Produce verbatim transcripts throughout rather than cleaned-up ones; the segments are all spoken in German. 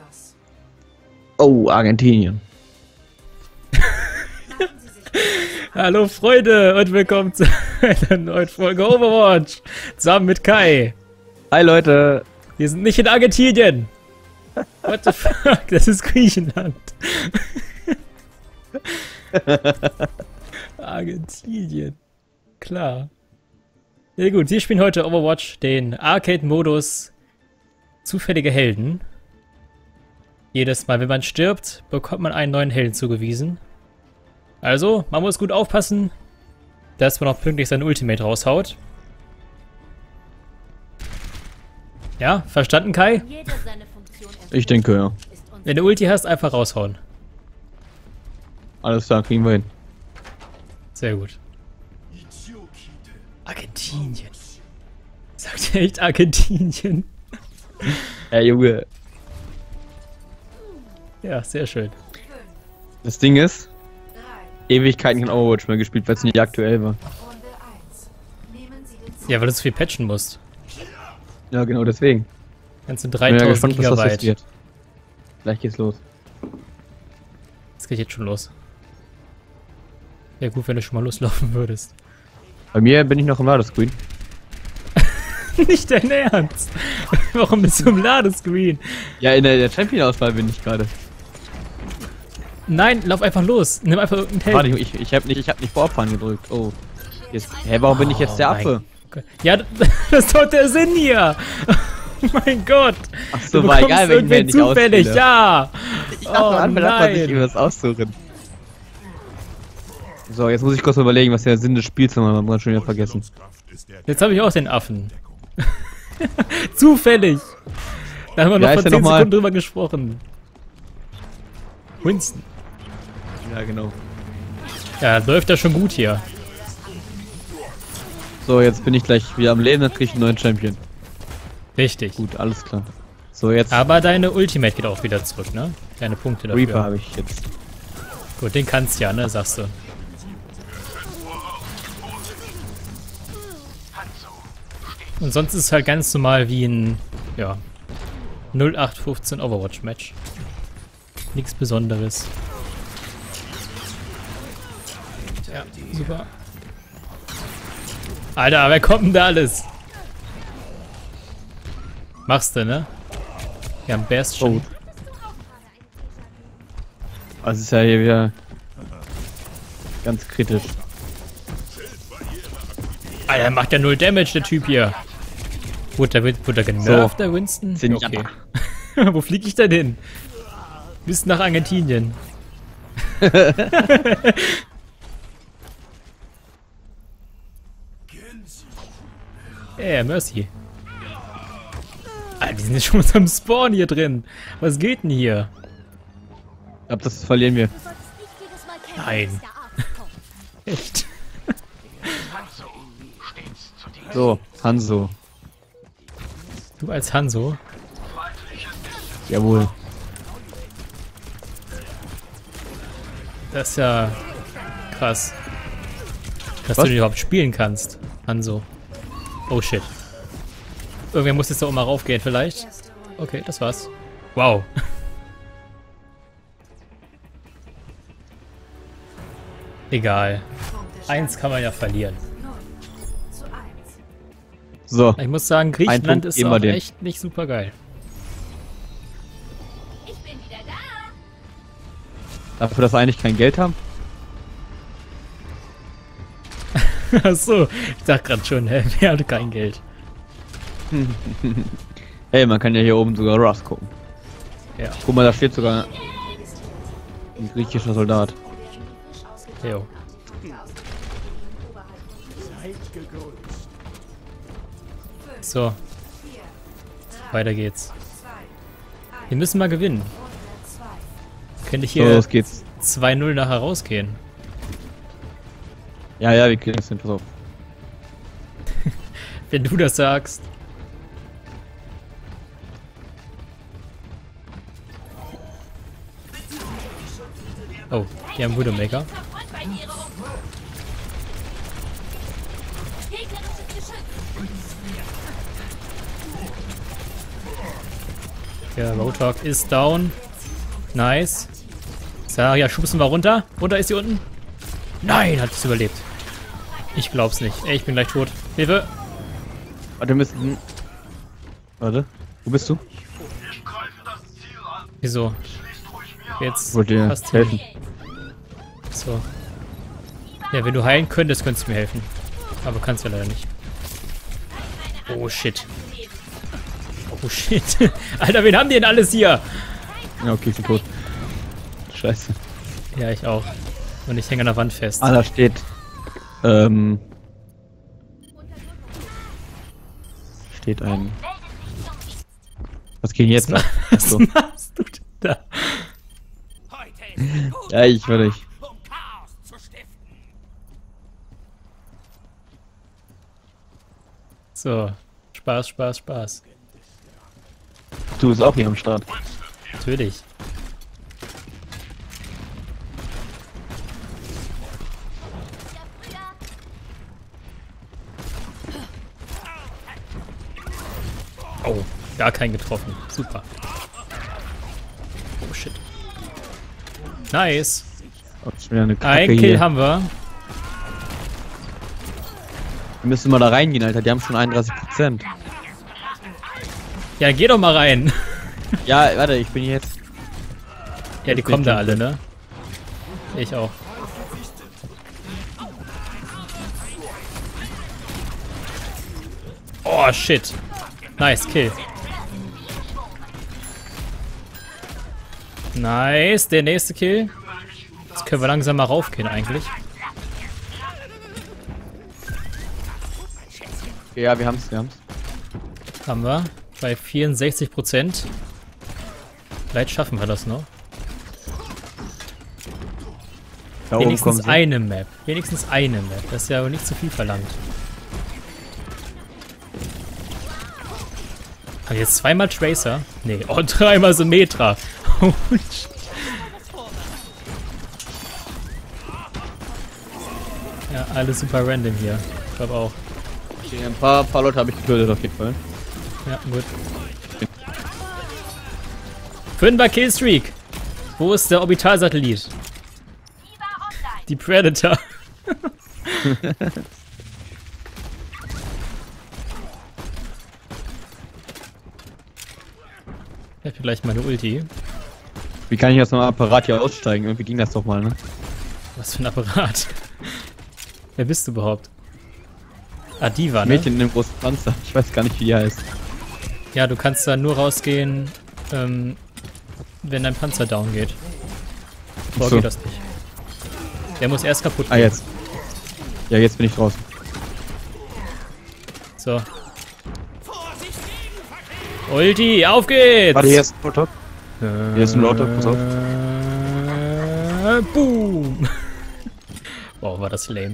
Oh, Argentinien. Hallo Freunde und willkommen zu einer neuen Folge Overwatch. Zusammen mit Kai. Hi Leute. Wir sind nicht in Argentinien. What the fuck? Das ist Griechenland. Argentinien. Klar. Ja gut, wir spielen heute Overwatch, den Arcade-Modus Zufällige Helden. Jedes Mal, wenn man stirbt, bekommt man einen neuen Helden zugewiesen. Also, man muss gut aufpassen, dass man auch pünktlich sein Ultimate raushaut. Ja, verstanden, Kai? Ich denke, ja. Wenn du Ulti hast, einfach raushauen. Alles klar, kriegen wir hin. Sehr gut. Argentinien. Sagt er echt Argentinien? Ja, Junge. Ja, sehr schön. Das Ding ist, Ewigkeiten kein Overwatch mehr gespielt, weil es nicht aktuell war. Ja, weil du so viel patchen musst. Ja, genau deswegen. Ganze Ich bin ja dreitausend gespannt, was das Gigabyte. jetzt wird. Gleich geht's los. Das geht jetzt schon los. Wäre gut, wenn du schon mal loslaufen würdest. Bei mir bin ich noch im Ladescreen. Nicht dein Ernst? Warum bist du im Ladescreen? Ja, in der, der Champion-Auswahl bin ich gerade. Nein, lauf einfach los. Nimm einfach irgendeinen Helden. Warte, ich, ich hab nicht, ich hab nicht Vorfahren gedrückt. Oh. Jetzt, hä, warum bin ich jetzt der Oh Affe? mein Gott. Ja, das ist doch der Sinn hier. Oh mein Gott. Ach so, Du war bekommst egal, wenn ich mir irgendwen nicht zufällig, auswähle. ja. Ich dachte, Oh an, darf man sich nein. irgendwas aussuchen. So, jetzt muss ich kurz mal überlegen, was der Sinn des Spiels war. Man hat schon wieder vergessen. Jetzt habe ich auch den Affen. Zufällig. Da haben wir Wie noch heißt vor der zehn noch mal? Sekunden drüber gesprochen. Winston. Ja, genau. Ja, läuft ja schon gut hier. So, jetzt bin ich gleich wieder am Leben, dann krieg ich einen neuen Champion. Richtig. Gut, alles klar. So, jetzt Aber deine Ultimate geht auch wieder zurück, ne? Deine Punkte dafür. Reaper habe ich jetzt. Gut, den kannst du ja, ne? Sagst du. Und sonst ist es halt ganz normal wie ein, ja, null acht fünfzehn Overwatch-Match. Nichts Besonderes. Ja, super. Alter, wer kommt denn da alles? Machst du, ne? Ja, ein Bastion. Oh. Also ist ja hier wieder ganz kritisch. Alter, macht ja null Damage, der Typ hier. Wurde der, wurde der genervt, So. der Winston? Sind Okay. Wo flieg ich denn hin? Bis nach Argentinien. Ey, Mercy. Alter, die sind jetzt schon mit am Spawn hier drin. Was geht denn hier? Ich glaube, das verlieren wir. Nein. Echt? So, Hanzo. Du als Hanzo? Jawohl. Das ist ja krass. Dass Was? du den überhaupt spielen kannst, Hanzo. Oh shit. Irgendwer muss jetzt da oben mal raufgehen vielleicht. Okay, das war's. Wow. Egal. Eins kann man ja verlieren. So, Ich muss sagen, Griechenland Punkt ist immer auch den. echt nicht super geil. dafür, dass wir eigentlich kein Geld haben. Achso, ich dachte gerade schon, hä, wer hatte kein Geld? Hey, man kann ja hier oben sogar Rust gucken. Ja, Guck mal, da steht sogar ein griechischer Soldat. jo. So. Weiter geht's. Wir müssen mal gewinnen. Könnte ich So, hier los geht's. zwei null nachher rausgehen. Ja, ja, wir kriegen das hin, pass auf. Wenn du das sagst. Oh, die haben Widowmaker. Der Roadhog ist down. Nice. Saria, schubsen wir runter. Runter ist sie unten. Nein, hat es überlebt. Ich glaub's nicht. Ey, ich bin gleich tot. Hilfe. Warte, wir müssen... Warte. Wo bist du? Wieso? Jetzt Wollt ihr passt helfen? So. Ja, wenn du heilen könntest, könntest du mir helfen. Aber kannst du leider nicht. Oh shit. Oh shit. Alter, wen haben die denn alles hier? Ja, okay, ich bin tot. Scheiße. Ja, ich auch. Und ich hänge an der Wand fest. Ah, da steht... Ähm... Steht ein... Was geht jetzt ab? Was So. machst du denn da? Ja, ich will nicht. So. Spaß, Spaß, Spaß. Du bist auch hier am Start. Natürlich. Oh, gar keinen getroffen. Super. Oh shit. Nice. Oh, das ist wieder eine Kacke Ein Kill hier. haben wir. Wir müssen mal da reingehen, Alter. Die haben schon einunddreißig Prozent. Ja, geh doch mal rein. Ja, warte, ich bin jetzt... Ja, die kommen da alle, ne? Ich auch. Oh, shit. Nice, Kill. Nice, der nächste Kill. Jetzt können wir langsam mal raufgehen eigentlich. Ja, wir haben's, wir haben's. Haben wir. Bei vierundsechzig Prozent. Vielleicht schaffen wir das noch. Da oben kommen Wenigstens sie. eine Map. Wenigstens eine Map. Das ist ja aber nicht zu viel verlangt. Haben wir jetzt zweimal Tracer? Nee, oh, dreimal Symmetra. Ja, alles super random hier. Ich glaube auch. Okay, ein paar, paar Leute habe ich getötet auf jeden Fall. Ja, gut. Fünfer Killstreak. Wo ist der Orbitalsatellit? Die Predator. Ich hab hier gleich meine Ulti. Wie kann ich aus einem Apparat hier aussteigen? Irgendwie ging das doch mal, ne? Was für ein Apparat. Wer bist du überhaupt? Ah, die war, ne? Mädchen in dem großen Panzer. Ich weiß gar nicht, wie die heißt. Ja, du kannst da nur rausgehen, ähm, wenn dein Panzer down geht. Vorher So. geht das nicht. Der muss erst kaputt gehen. Ah, jetzt. Ja, jetzt bin ich draußen. So. Ulti, auf geht's! Warte, hier ist ein Roadhog. Hier ist ein Roadhog, pass auf. Äh, boom! Wow, war das lame.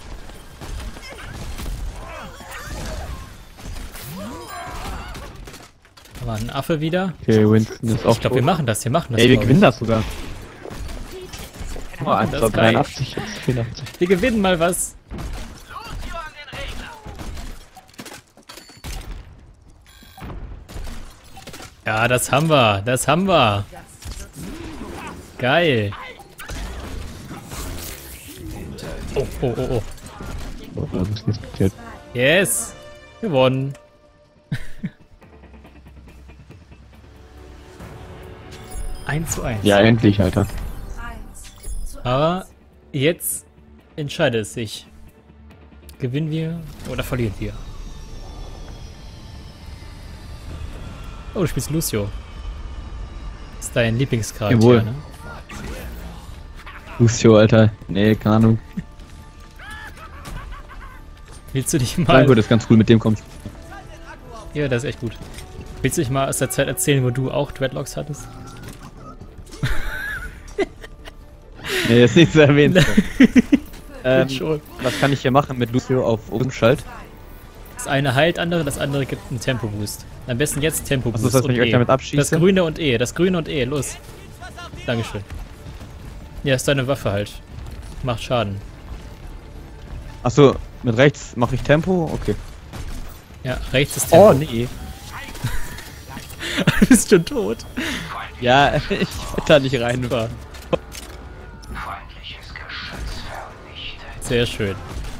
Da war ein Affe wieder. Okay, Winston ist auch Ich glaube, wir machen das, wir machen das. Ey, wir glaub gewinnen ich. das sogar. Oh, Das eins, ist zwei, geil. dreiundachtzig, jetzt vierundachtzig. Wir gewinnen mal was. Ja, das haben wir, das haben wir. Geil. Oh, oh, oh, oh. Oh, das ist nicht passiert. Yes. Gewonnen. eins zu eins. Ja, endlich, Alter. Aber jetzt entscheidet es sich. Gewinnen wir oder verlieren wir? Oh, du spielst Lucio. Das ist dein Lieblingscharakter, Jawohl. ne? Lucio, Alter. Nee, keine Ahnung. Willst du dich mal... Franco, das ist ganz cool, mit dem kommst. Ja, das ist echt gut. Willst du dich mal aus der Zeit erzählen, wo du auch Dreadlocks hattest? Nee, ist nicht zu erwähnen. ähm, schon. was kann ich hier machen mit Lucio auf Umschalt? Das eine heilt andere, das andere gibt einen Tempo-Boost. Am besten jetzt Tempo-Boost Achso, das heißt, wenn und ich euch E. damit abschieße? Das Grüne und E, das Grüne und E, los. Dankeschön. Ja, ist deine Waffe halt. Macht Schaden. Achso, mit rechts mache ich Tempo? Okay. Ja, rechts ist Tempo. Oh, nee. Du bist schon tot. Ja, ich will da nicht rein. Super. Sehr schön.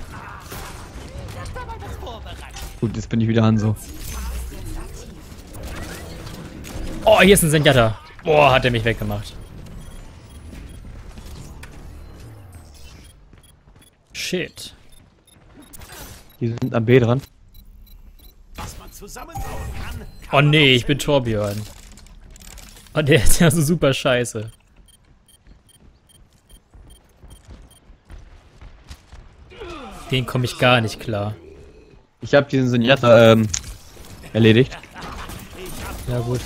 Gut, jetzt bin ich wieder Hanzo. Oh, hier ist ein Zenyatta. Boah, hat er mich weggemacht. Shit. Die sind am B dran. Oh nee, ich bin Torbjörn. Oh, der ist ja so super scheiße. Den komme ich gar nicht klar. Ich habe diesen Zenyatta ähm, erledigt. Ja gut.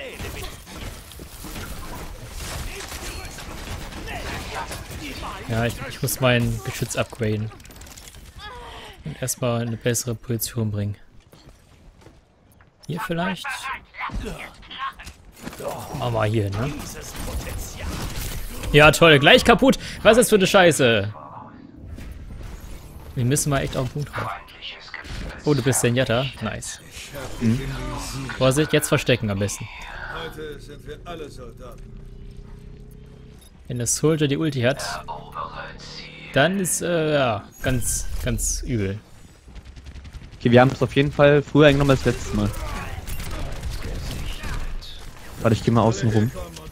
Ja, ich, ich muss mein Geschütz upgraden. Und erstmal eine bessere Position bringen. Hier vielleicht? Mach mal hier, ne? Ja, toll, gleich kaputt. Was ist das für eine Scheiße? Wir müssen mal echt auf den Punkt drauf. Oh, du bist Zenyatta. Nice. Mhm. Vorsicht, jetzt verstecken am besten. Heute sind wir alle Soldaten. Wenn der Soldier die Ulti hat, dann ist, äh, ja, ganz, ganz übel. Okay, wir haben es auf jeden Fall früher eingenommen als letztes Mal. Warte, ich geh mal außen rum.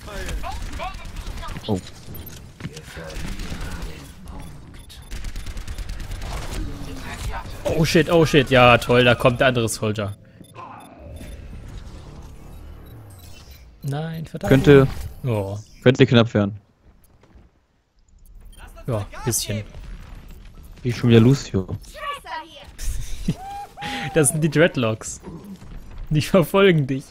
Oh. Oh shit, oh shit, ja toll, da kommt der andere Soldier. Nein, verdammt. Könnte, Oh, könnte knapp werden. ja, bisschen. Wie schon wieder Lucio. Das sind die Dreadlocks. Die verfolgen dich.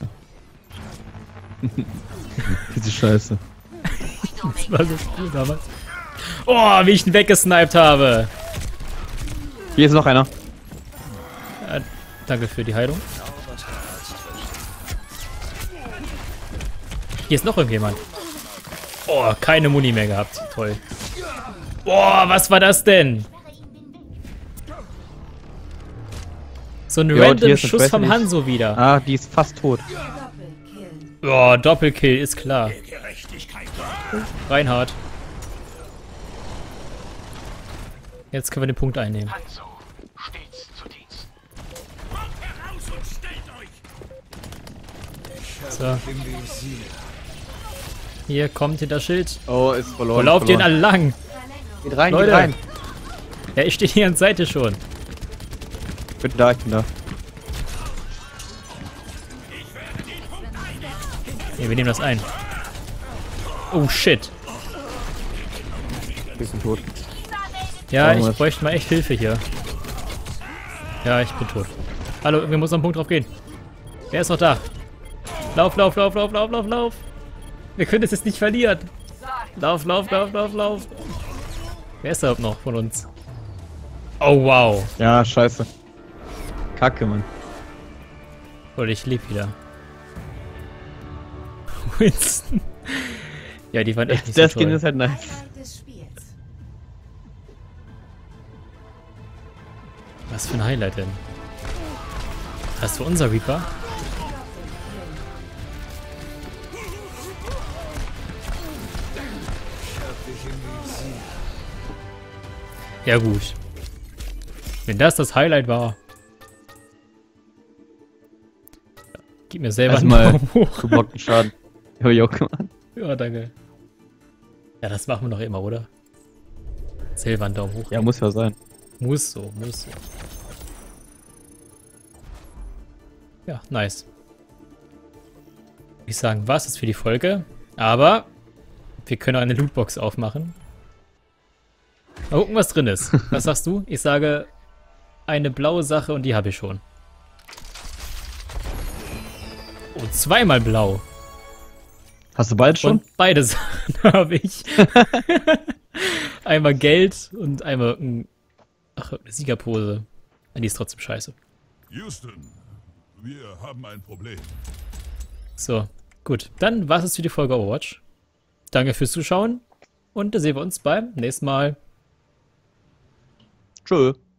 Diese Scheiße. Das war so cool damals. Oh, wie ich ihn weggesniped habe. Hier ist noch einer. Ja, danke für die Heilung. Hier ist noch irgendjemand. Oh, keine Muni mehr gehabt. Toll. Boah, was war das denn? So ein Jo, random hier ist eine Schuss vom Schwäche, die- Hanzo wieder. Ah, die ist fast tot. Boah, Doppelkill, ist klar. Reinhard. Jetzt können wir den Punkt einnehmen. So. Hier kommt hier das Schild. Oh, ist verloren. Wo lauft ihr denn alle lang? Geht rein, Leute. geht rein. Ja, ich stehe hier an der Seite schon. Ich bin da, ich bin da. Ne, wir nehmen das ein. Oh shit. Bisschen tot. Ja, Oh, ich was? bräuchte mal echt Hilfe hier. Ja, ich bin tot. Hallo, wir müssen am Punkt drauf gehen. Wer ist noch da? Lauf, lauf, lauf, lauf, lauf, lauf, lauf. Wir können das jetzt nicht verlieren. Lauf, lauf, lauf, lauf, lauf. Wer ist da überhaupt noch von uns? Oh, wow. Ja, scheiße. Kacke, Mann. Oder ich lebe wieder. Winston. Ja, die waren echt nicht so Der Skin toll. ist halt nice. Was für ein Highlight denn? Hast du unser Reaper? Ja gut. Wenn das das Highlight war. Gib mir selber einen Erstmal Daumen hoch. geblockten Schaden. Hab ich auch gemacht. Ja, danke. Ja, das machen wir doch immer, oder? Selber einen Daumen hoch. Ja, muss ja sein. Muss so, muss so. Ja, nice. Ich sagen, was ist für die Folge? Aber wir können auch eine Lootbox aufmachen. Mal gucken, was drin ist. Was sagst du? Ich sage eine blaue Sache und die habe ich schon. Oh, zweimal blau. Hast du bald schon? Und beide Sachen habe ich. Einmal Geld und einmal ein, ach, eine Siegerpose. Die ist trotzdem scheiße. Houston, wir haben ein Problem. So, gut. Dann war es für die Folge Overwatch. Danke fürs Zuschauen und da sehen wir uns beim nächsten Mal. Tschö.